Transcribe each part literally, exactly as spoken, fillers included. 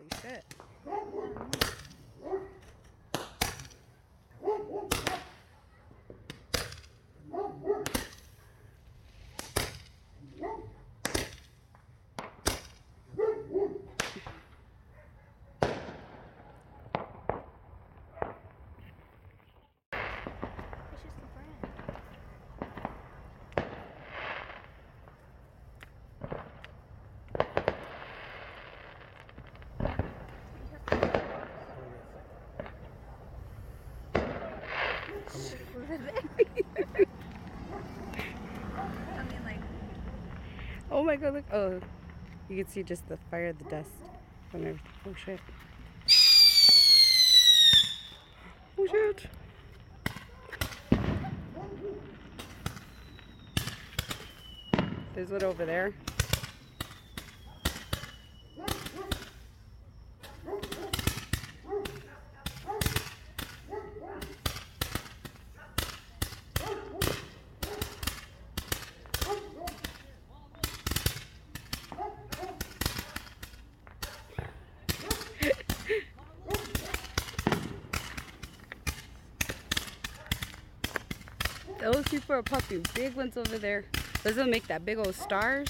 Holy shit. Oh my god, look. Oh, you can see just the fire, the dust from everything. Oh shit. Oh shit. There's one over there. Those people are popping big ones over there. Those will make that big old stars.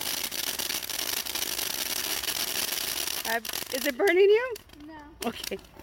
Uh, is it burning you? No. Okay.